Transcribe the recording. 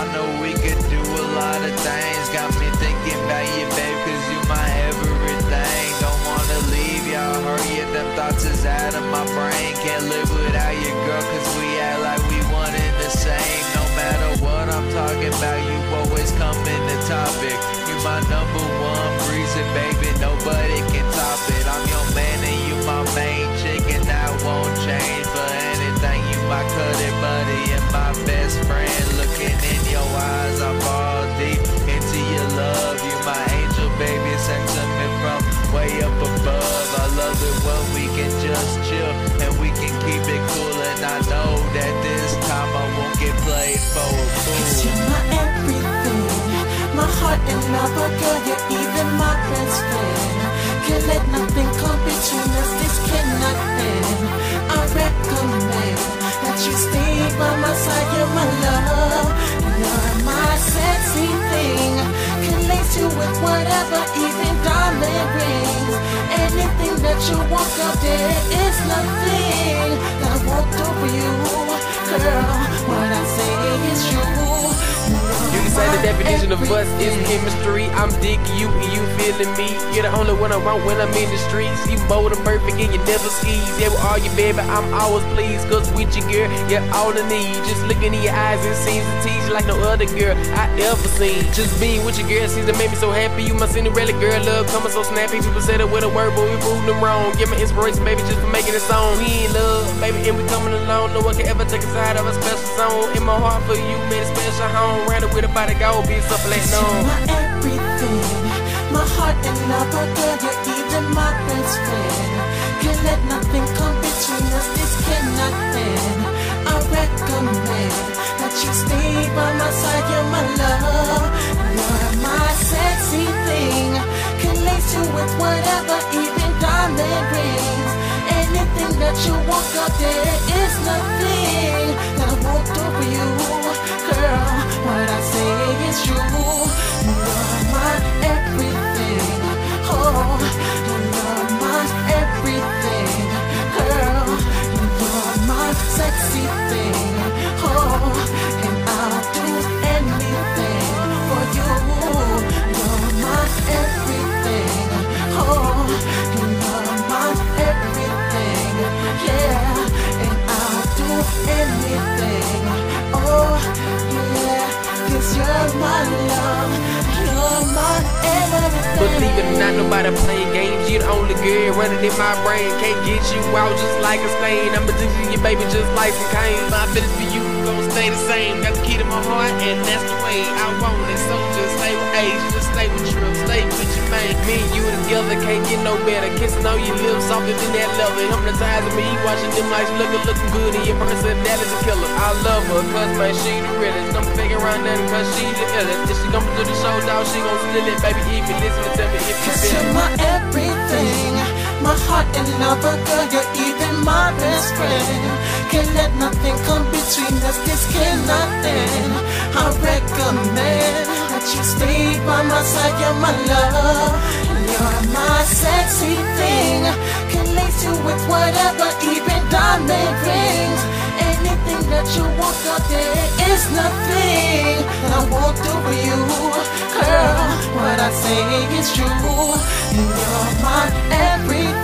know we could do a lot of things. Got me thinking about you, babe, cause you my everything. Don't wanna leave you, I heard you, them thoughts is out of my brain. Can't live without you, girl, cause we act like we one and the same. No matter what I'm talking about, you always come in the topic. You my number one reason, baby, nobody can top it. I'm your man and you my main chick, and that won't change for anything. You my cutty buddy and my best friend. Looking in your eyes, I fall deep into your love. You my angel, baby, sentiment from way up above. I love it when we can just chill and we can keep it cool. And I know that this time I won't get played for a fool. 'Cause you're my everything, my heart and lover, girl, you're even my best friend. Can't let nothing come between us, this cannot end. I recommend that you stay by my side, you're my love. You're my sexy thing, can lace you with whatever, even diamond rings. Anything that you want, girl, there is nothing that I won't do for you. Girl, what I say is true. You can say the definition of us is chemistry. I'm digging you and you feeling me. You're the only one I want when I'm in the streets. You bold and perfect and you never skis. Yeah, with all you, baby, I'm always pleased. Cause with you, girl, you're all I need. Just looking in your eyes, it seems to teach you like no other girl I ever seen. Just being with you, girl, seems to make me so happy. You my Cinderella girl, love coming so snappy. People say that with a word, but we proved them wrong. Give me inspiration, baby, just for making a song. He in love, baby, and we coming along. No one can ever take us out of a special zone. In my heart for you, made a special home. Ran it with a body, go be something like no. You're my everything, my heart and lover, girl, you're even my best friend. Can't let nothing come between us, this cannot end. I recommend that you stay by my side, you're my love. You're my sexy thing, can lace you with whatever, even diamond rings. Anything that you want, girl, there is nothing that I won't do for you. Girl, what I say is true. You're my everything. Oh, you're my everything. Girl, you're my sexy thing. Oh, and I'll do anything for you. You're my everything. Oh, you're my everything. Yeah, and I'll do anything. Oh, yeah, 'cause you're my love, you're my everything. Believe it or not, nobody playing games. You're the only girl running in my brain. Can't get you out just like a stain. I'm addicted to you, baby, just like some cane. My feelings for you gon' stay the same. Got the key to my heart, and that's the way I want it. So just stay with age, just stay with you, stay with your man. Me and you together can't get no better. Kissing on your lips, softer than that leather. Hypnotizing me, watching them lights looking good in your personality's a killer. I love her, cause man, she the realest. Don't figure around nothing, cause she the illest. If she come to the show, dog, she gon' steal it, baby. If you listen to tell me if you 'Cause feel you're it. my everything, my heart and lover, girl, you're even my best friend. Can't let nothing come between us, this cannot end. I recommend that you stay by my side, you're my love. You're my sexy thing, can lace you with whatever, even diamond rings. Anything that you want, girl, there is nothing that I won't do for you. Girl, what I say is true. You're my everything.